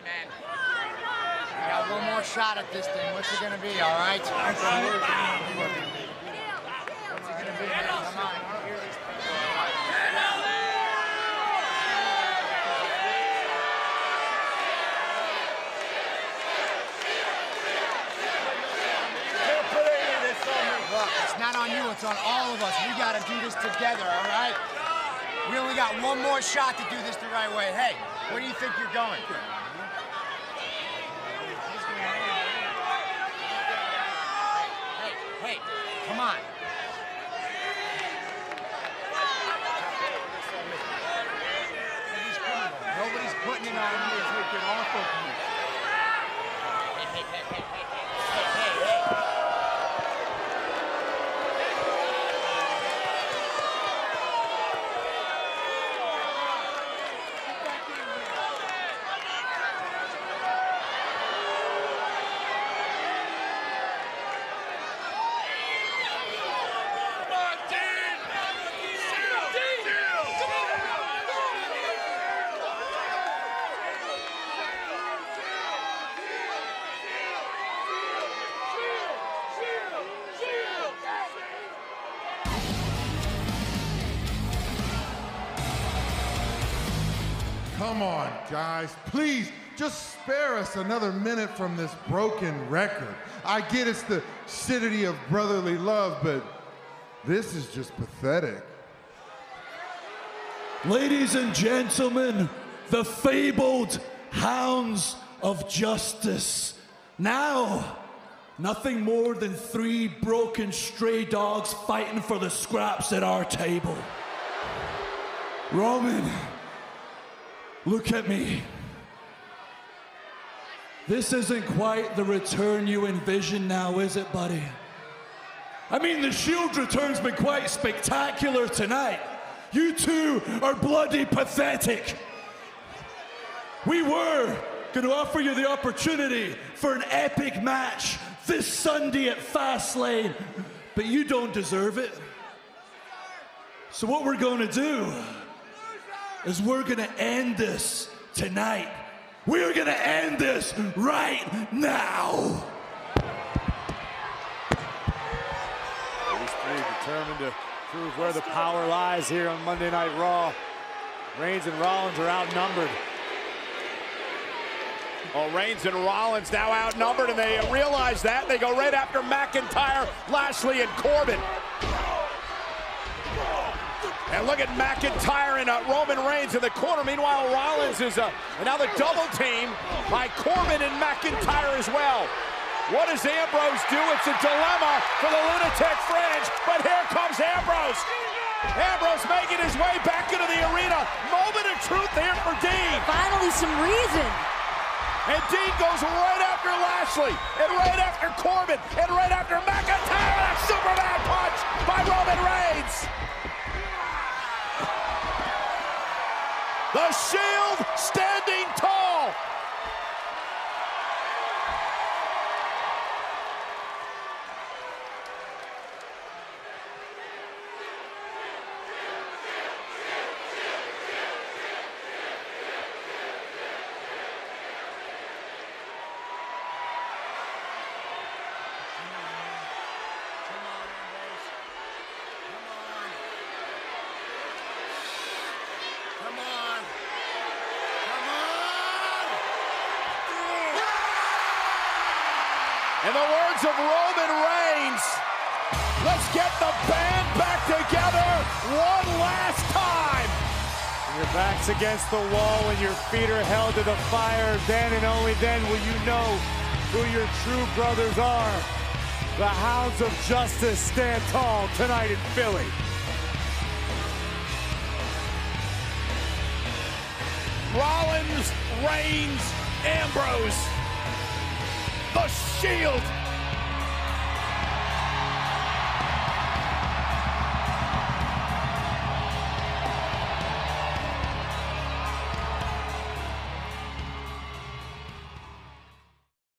man. We got one more shot at this thing. What's it gonna be, all right? What's it gonna be, man? Come on. Look, it's not on you, it's on all of us. We gotta do this together, all right? We only got one more shot to do this the right way. Hey, where do you think you're going? Hey, come on. Nobody's putting it on me. Take it off of me. Hey. Come on, guys. Please, just spare us another minute from this broken record. I get it's the city of brotherly love, but this is just pathetic. Ladies and gentlemen, the fabled Hounds of Justice. Now, nothing more than 3 broken stray dogs fighting for the scraps at our table. Roman, look at me. This isn't quite the return you envision now, is it, buddy? I mean, the Shield return's been quite spectacular tonight. You two are bloody pathetic. We were going to offer you the opportunity for an epic match this Sunday at Fastlane, but you don't deserve it. So what we're going to do is we're going to end this tonight. We're going to end this right now. These 3 determined to prove where the power lies here on Monday Night Raw. Reigns and Rollins are outnumbered. Oh, Reigns and Rollins now outnumbered, and they realize that. They go right after McIntyre, Lashley, and Corbin. And look at McIntyre and Roman Reigns in the corner. Meanwhile, Rollins is now the double team by Corbin and McIntyre as well. What does Ambrose do? It's a dilemma for the Lunatic Fringe, but here comes Ambrose. Ambrose making his way back into the arena. Moment of truth here for Dean. Finally some reason. And Dean goes right after Lashley, and right after Corbin, and right after McIntyre, and a Superman punch by Roman Reigns. The Shield standing tall. In the words of Roman Reigns, let's get the band back together one last time. When your back's against the wall and your feet are held to the fire, then and only then will you know who your true brothers are. The Hounds of Justice stand tall tonight in Philly. Rollins, Reigns, Ambrose. The Shield